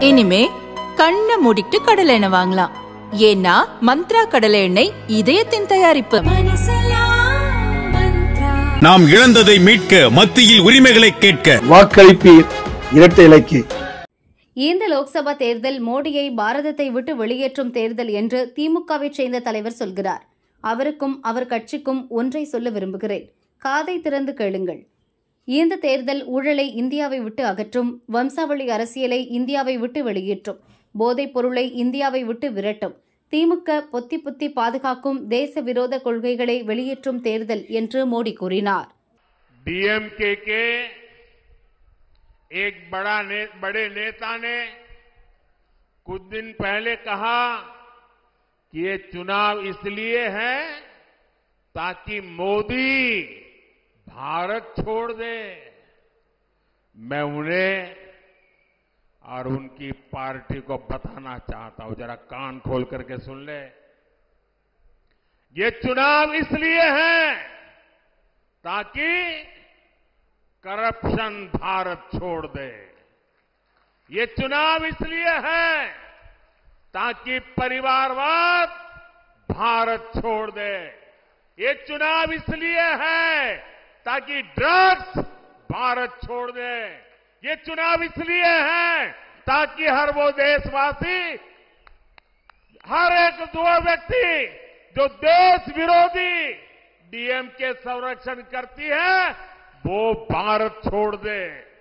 இனிமே கண்ணை மூடிட்டு கடலை எண்ணெய் வாங்கலாம். ஏன்னா மந்த்ரா கடலை எண்ணெய் இதயத்தின் தயாரிப்பு. நாம் இழந்ததை மீட்க, மத்தியில் உரிமைகளை கேட்க வாக்களிப்பீர் இரட்டை இலைக்கு. இந்த லோக்சபா தேர்தல் மோடியை பாரதத்தை விட்டு வெளியேற்றும் தேர்தல் என்று திமுகவை சேர்ந்த தலைவர் சொல்கிறார். அவருக்கும் அவர் கட்சிக்கும் ஒன்றை சொல்ல விரும்புகிறேன். காதை திறந்து கேளுங்கள். இந்த தேர்தல் ஊழலை இந்தியாவை விட்டு அகற்றும், வம்சாவளி அரசியலை இந்தியாவை விட்டு வெளியேற்றும், போதைப் பொருளை இந்தியாவை விட்டு விரட்டும், திமுக பொத்தி பொத்தி பாதுகாக்கும் தேச விரோத கொள்கைகளை வெளியேற்றும் தேர்தல் என்று மோடி கூறினார். डीएमके के एक बड़े नेता ने कुछ दिन पहले कहा कि ये चुनाव इसलिए है ताकि मोदी भारत छोड़ दे। मैं उन्हें और उनकी पार्टी को बताना चाहता हूं, जरा कान खोल करके सुन ले। ये चुनाव इसलिए है ताकि करप्शन भारत छोड़ दे। ये चुनाव इसलिए है ताकि परिवारवाद भारत छोड़ दे। ये चुनाव इसलिए है ताकि ड्रग्स भारत छोड़ दे। ये चुनाव इसलिए है ताकि हर वो देशवासी, हर एक दो व्यक्ति जो देश विरोधी डीएमके संरक्षण करती है वो भारत छोड़ दे।